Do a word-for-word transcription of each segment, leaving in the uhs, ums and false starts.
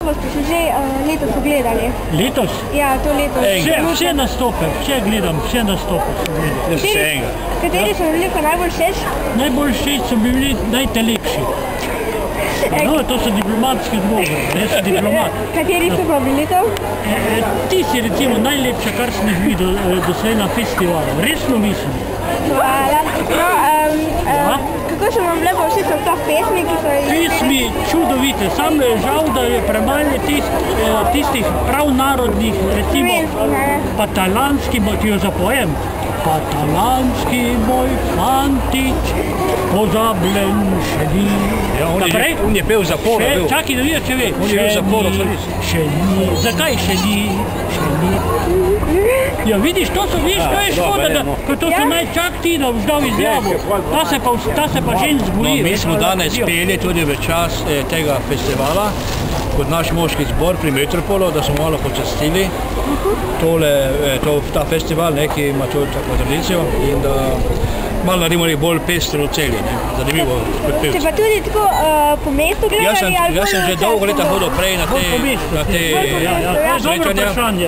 Ste se že uh, letos ogledali? Letos? Ja, to letos. Ej, vse, vse nastope, vse gledam, vse nastope so gledali. Kateri, kateri so bili pa najbolj všeč? Najbolj všeč so bili najtelepši. No, to so diplomatski odgovori, jaz sem diplomat. Kateri so pa bili to? E, e, ti si recimo najlepša, kar sem jih videl e, doslej na festivalu. Resno mislim. Hvala. No, um, um, kako so vam lepo všeč ta pesmi, ki so jih... Pesmi čudovite, sam žal, da je premalo tist, tistih prav narodnih, recimo patalanski, ti jo zapojem. Patalanski moj fantič, pozabljen še ni. Ja, on, je, on je pel zaporo. Še, čaki, da vidim, če ve. On je pel zaporo. Še ni. Zakaj še ni? Še ni. Ja, vidiš, to so, vidiš, to je škoda, da, ko to so naj čak ti, da vzdal izjavo. Ta se pa, ta se pa žen zboji. No, mi smo danes peli tudi v čas eh, tega festivala kot naš moški zbor pri Metropolu, da smo malo počastili tole, eh, to, ta festival, ne, ki ima to tako tradicijo in da malo naredimo bolj pestro celi, ne, zanimivo. Ste pa tudi tako uh, po mestu gledali? Jaz sem, jaz sem že dolgo leta hodil prej na te, na te ja, ja, to je dobro vprašanje.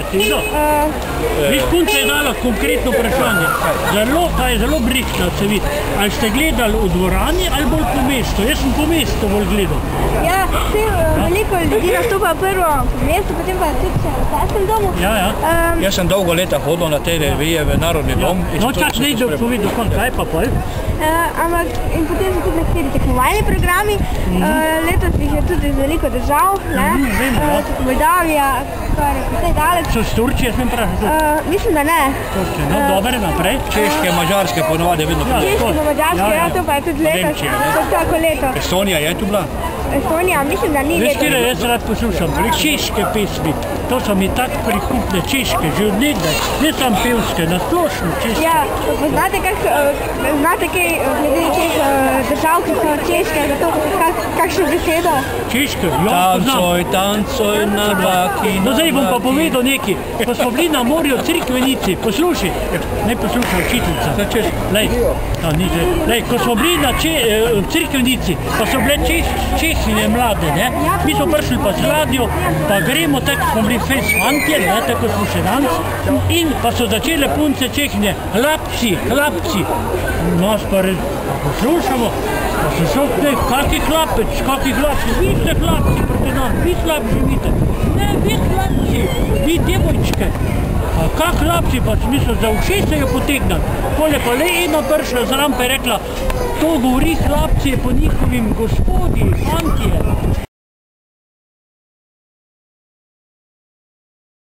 Viš, punca je dala konkretno vprašanje. Zelo, ta je zelo brihtna, se vidi. Ali ste gledali v dvorani ali bolj po mestu? Jaz sem po mestu bolj gledal. Ja, vse, veliko ljudi nastopa prvo po mestu, potem pa tudi v Carskem domu. Ja, ja. Um, Jaz sem dolgo leta hodil na te revije v Narodni dom. No, čak ne idem povedal, kaj pa pol? Uh, ampak in potem so tudi nekateri tekmovalni programi. Mm -hmm. uh, letos jih je tudi veliko držav, ne? Mm -hmm, uh, Moldavija, kar je precej daleč. So s Turčije, sem vprašal? Uh, mislim, da ne. Turčije, no, uh, dobre, naprej. Češke, mađarske ponovadi vedno ja, Češke, ja, mađarske, ja, ja, to pa je tudi letos, tako leto. Estonija je tu bila? Estonija, mislim, da ni letos. Veš, kire jaz rad poslušam? Češke pesmi. To so mi tak prikupne češke, že od nekdaj. Ne sam pevske, na splošno češke. Ja, poznate kak, znate kaj glede teh držav, ki so češke, zato kak, kakšno besedo? Češke? Ja, tancoj, tancoj na baki. No, zdaj bom pa povedal nekaj. Ko smo bili na morju v Crikvenici, poslušaj, ne poslušaj učiteljica. Lej, no, ni, lej, ko smo bili na če, v Crikvenici, pa so bile češ, češine mlade, ne? Mi smo prišli pa z ladjo, pa gremo tako, smo bili fes fantje, ne, tako smo še danes, in pa so začele punce čehnje, hlapci, hlapci. Nas pa red, poslušamo, pa se šokne, kaki hlapec, kaki hlapci, vi ste hlapci proti nam, vi slab živite. Ne, vi hlapci, vi djevojčke. A kak hlapci, pa smisel, za uši se jo potegnali. Pole pa le ena prišla zraven pa je rekla, to govori hlapci po njihovim gospodi, fantje.